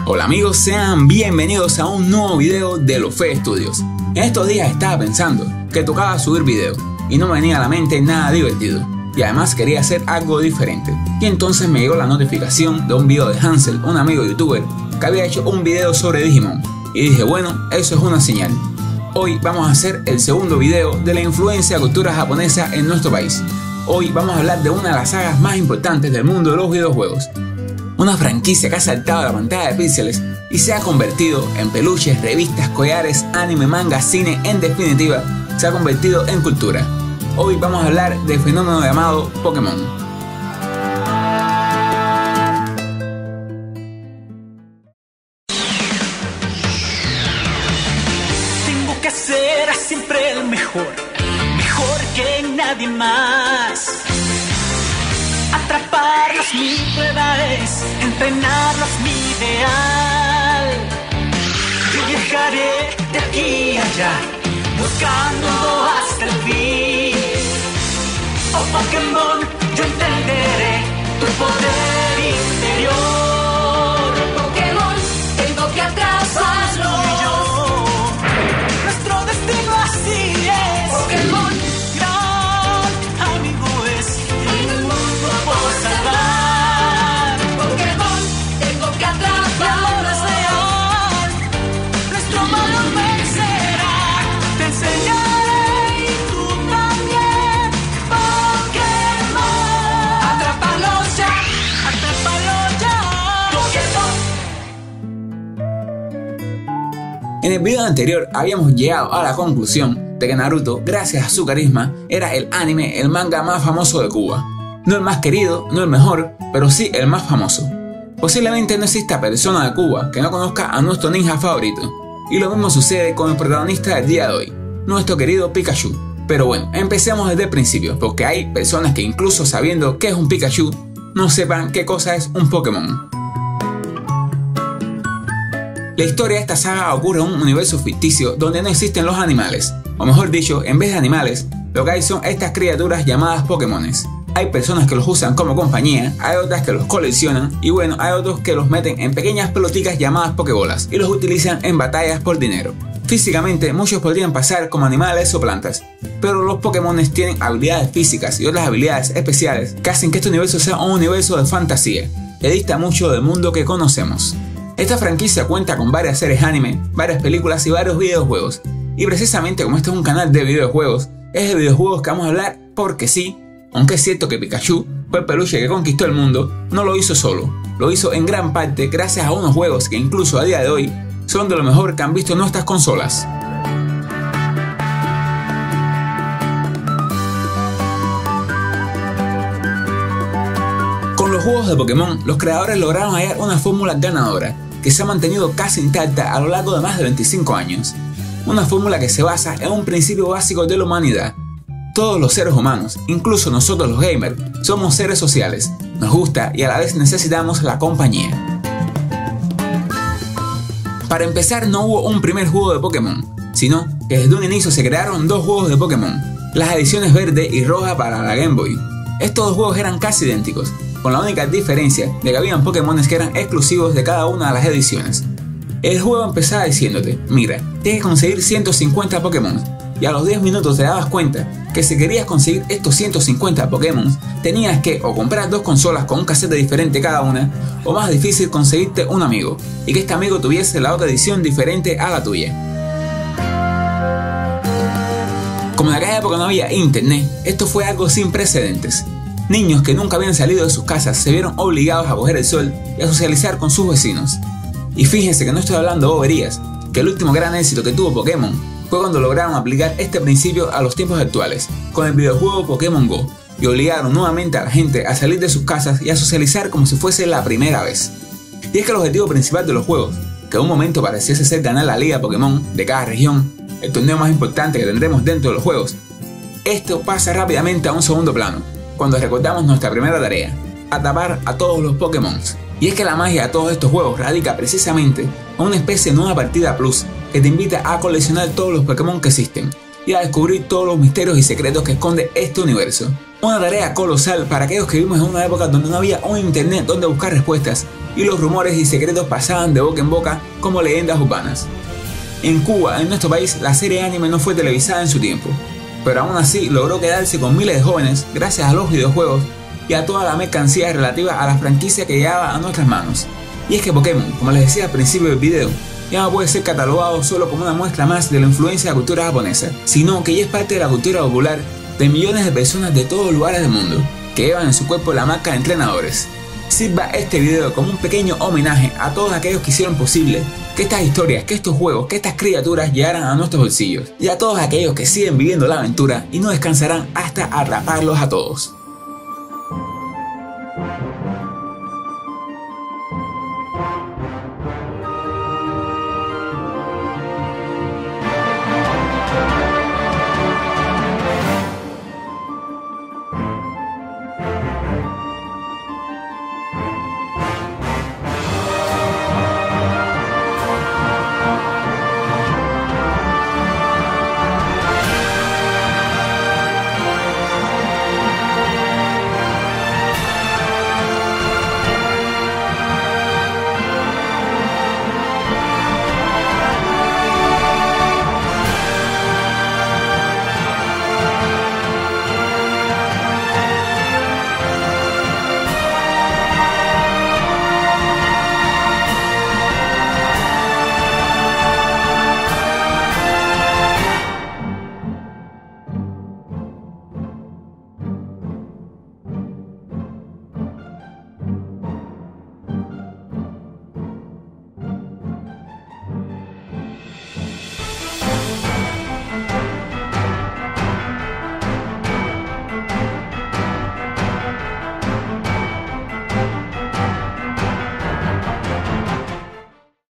Hola amigos, sean bienvenidos a un nuevo video de Lofe Studios. En estos días estaba pensando que tocaba subir video y no me venía a la mente nada divertido. Y además quería hacer algo diferente. Y entonces me llegó la notificación de un video de Hansel, un amigo youtuber, que había hecho un video sobre Digimon. Y dije, bueno, eso es una señal. Hoy vamos a hacer el segundo video de la influencia de cultura japonesa en nuestro país. Hoy vamos a hablar de una de las sagas más importantes del mundo de los videojuegos. Una franquicia que ha saltado la pantalla de píxeles y se ha convertido en peluches, revistas, collares, anime, manga, cine, en definitiva, se ha convertido en cultura. Hoy vamos a hablar del fenómeno llamado Pokémon. Tengo que ser siempre el mejor, mejor que nadie más. Atraparlos mi prueba es, entrenarlos mi ideal. Yo viajaré de aquí a allá, buscando hasta el fin. Oh Pokémon, yo entenderé tu poder interior. Pokémon, tengo que atraparlo. Nuestro destino así es. Pokémon, gran amigo es, el mundo por salvar. Pokémon, tengo que atraparlo. Es real, nuestro valor vencerá. Te enseñaré y tú también. Pokémon, Atrápalo ya. atrápalo ya. Pokémon, En el video anterior habíamos llegado a la conclusión de que Naruto, gracias a su carisma, era el anime, el manga más famoso de Cuba. No el más querido, no el mejor, pero sí el más famoso. Posiblemente no exista persona de Cuba que no conozca a nuestro ninja favorito. Y lo mismo sucede con el protagonista del día de hoy, nuestro querido Pikachu. Pero bueno, empecemos desde el principio, porque hay personas que incluso sabiendo qué es un Pikachu, no sepan qué cosa es un Pokémon. La historia de esta saga ocurre en un universo ficticio donde no existen los animales, o mejor dicho, en vez de animales, lo que hay son estas criaturas llamadas Pokémones. Hay personas que los usan como compañía, hay otras que los coleccionan y bueno, hay otros que los meten en pequeñas pelotitas llamadas Pokébolas y los utilizan en batallas por dinero. Físicamente muchos podrían pasar como animales o plantas, pero los Pokémones tienen habilidades físicas y otras habilidades especiales que hacen que este universo sea un universo de fantasía, que dista mucho del mundo que conocemos. Esta franquicia cuenta con varias series anime, varias películas y varios videojuegos. Y precisamente como este es un canal de videojuegos, es de videojuegos que vamos a hablar porque sí, aunque es cierto que Pikachu fue el peluche que conquistó el mundo, no lo hizo solo, lo hizo en gran parte gracias a unos juegos que incluso a día de hoy son de lo mejor que han visto nuestras consolas. Con los juegos de Pokémon, los creadores lograron hallar una fórmula ganadora que se ha mantenido casi intacta a lo largo de más de 25 años. Una fórmula que se basa en un principio básico de la humanidad. Todos los seres humanos, incluso nosotros los gamers, somos seres sociales. Nos gusta y a la vez necesitamos la compañía. Para empezar, no hubo un primer juego de Pokémon, sino que desde un inicio se crearon dos juegos de Pokémon, las ediciones verde y roja para la Game Boy. Estos dos juegos eran casi idénticos, con la única diferencia de que habían Pokémones que eran exclusivos de cada una de las ediciones. El juego empezaba diciéndote, mira, tienes que conseguir 150 Pokémon, y a los 10 minutos te dabas cuenta que si querías conseguir estos 150 Pokémon, tenías que o comprar dos consolas con un cassette diferente cada una, o más difícil conseguirte un amigo, y que este amigo tuviese la otra edición diferente a la tuya. Como en aquella época no había internet, esto fue algo sin precedentes. Niños que nunca habían salido de sus casas se vieron obligados a coger el sol y a socializar con sus vecinos. Y fíjense que no estoy hablando de boberías, que el último gran éxito que tuvo Pokémon fue cuando lograron aplicar este principio a los tiempos actuales, con el videojuego Pokémon Go, y obligaron nuevamente a la gente a salir de sus casas y a socializar como si fuese la primera vez. Y es que el objetivo principal de los juegos, que en un momento pareciese ser ganar la Liga Pokémon de cada región, el torneo más importante que tendremos dentro de los juegos, esto pasa rápidamente a un segundo plano, cuando recordamos nuestra primera tarea, atrapar a todos los Pokémon. Y es que la magia de todos estos juegos radica precisamente en una especie de nueva partida plus que te invita a coleccionar todos los Pokémon que existen y a descubrir todos los misterios y secretos que esconde este universo. Una tarea colosal para aquellos que vivimos en una época donde no había un internet donde buscar respuestas y los rumores y secretos pasaban de boca en boca como leyendas urbanas. En Cuba, en nuestro país, la serie anime no fue televisada en su tiempo, pero aún así logró quedarse con miles de jóvenes gracias a los videojuegos y a toda la mercancía relativa a la franquicia que llegaba a nuestras manos. Y es que Pokémon, como les decía al principio del video, ya no puede ser catalogado solo como una muestra más de la influencia de la cultura japonesa, sino que ya es parte de la cultura popular de millones de personas de todos lugares del mundo, que llevan en su cuerpo la marca de entrenadores. Sirva este video como un pequeño homenaje a todos aquellos que hicieron posible que estas historias, que estos juegos, que estas criaturas llegaran a nuestros bolsillos, y a todos aquellos que siguen viviendo la aventura y no descansarán hasta atraparlos a todos.